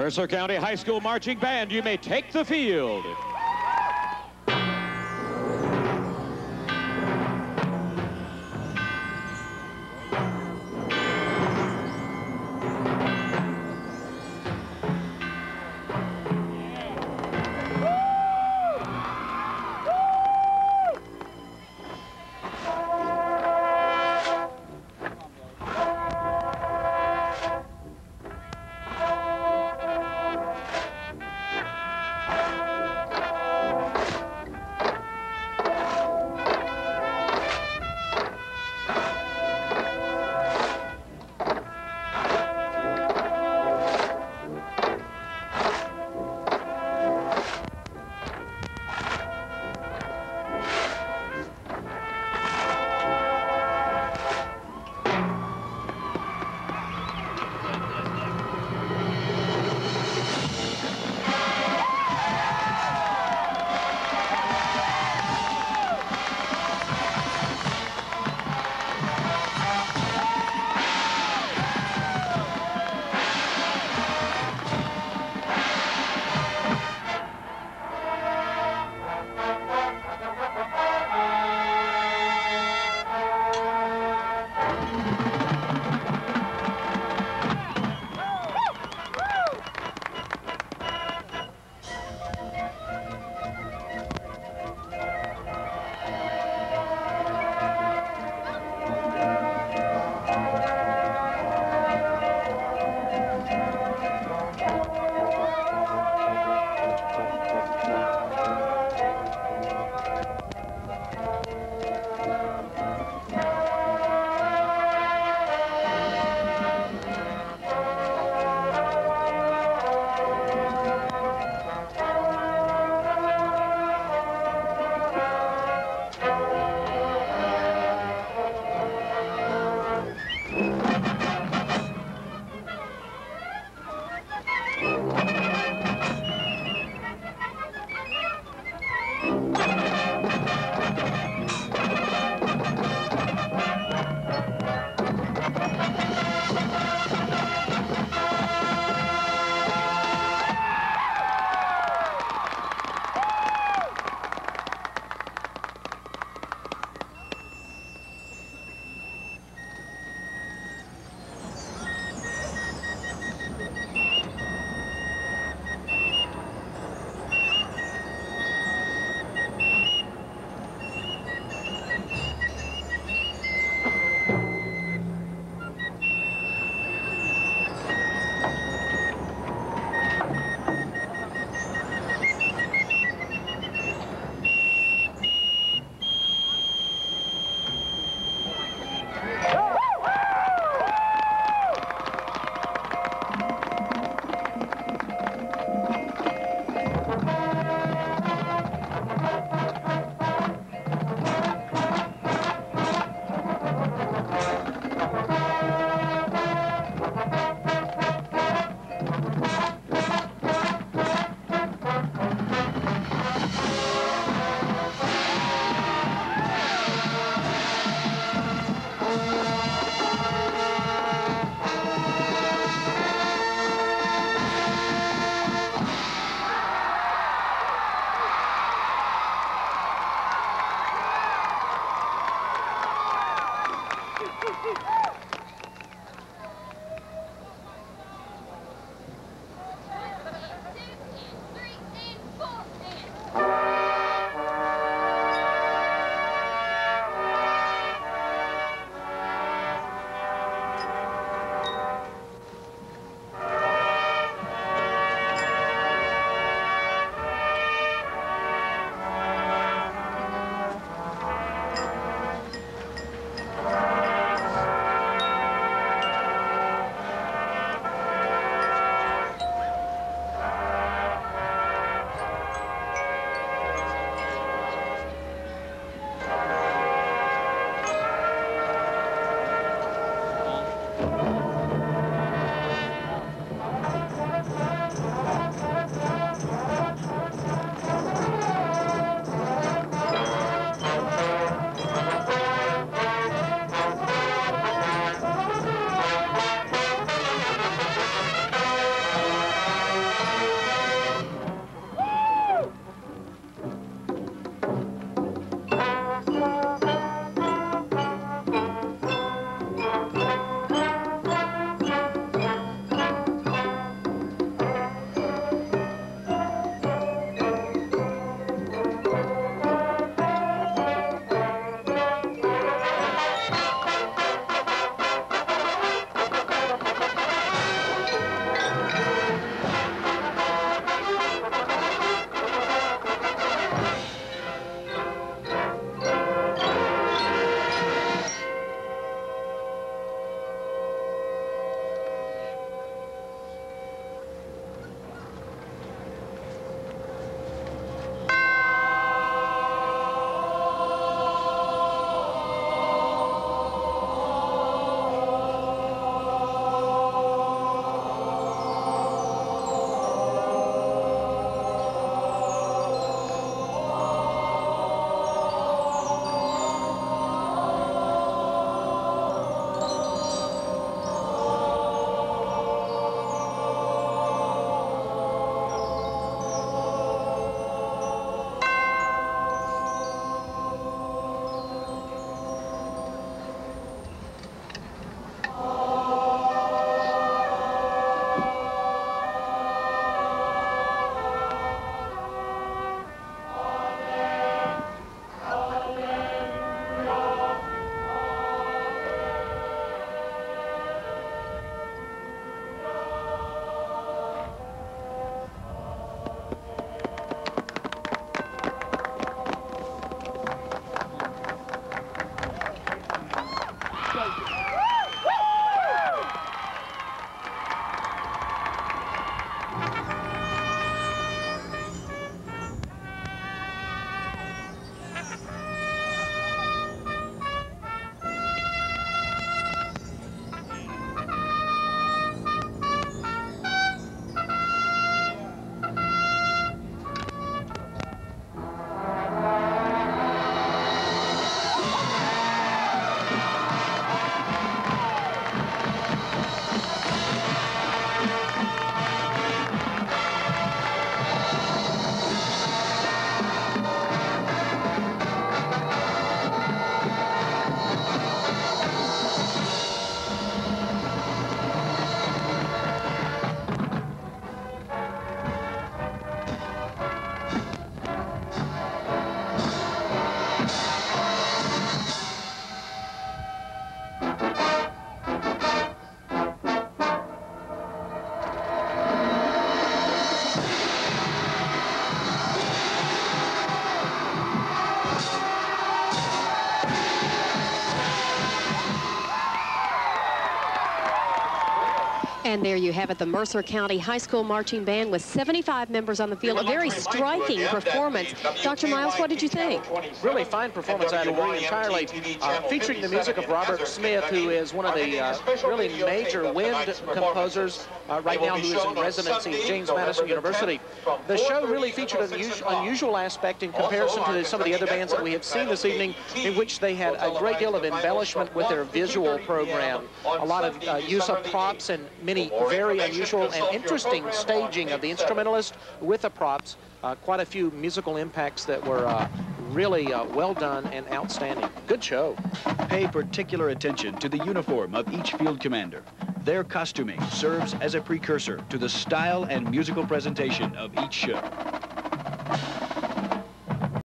Mercer County High School Marching Band, you may take the field. And there you have it, the Mercer County High School Marching Band with 75 members on the field. A very striking performance. Dr. Miles, what did you think? Really fine performance, I agree entirely. Featuring the music of Robert Smith, who is one of the really major wind composers right now, who is in residency at James Madison University. The show really featured an unusual aspect in comparison to some of the other bands that we have seen this evening, in which they had a great deal of embellishment with their visual program. A lot of use of props and many very unusual and interesting staging of the instrumentalist with the props. Quite a few musical impacts that were really well done and outstanding. Good show. Pay particular attention to the uniform of each field commander. Their costuming serves as a precursor to the style and musical presentation of each show.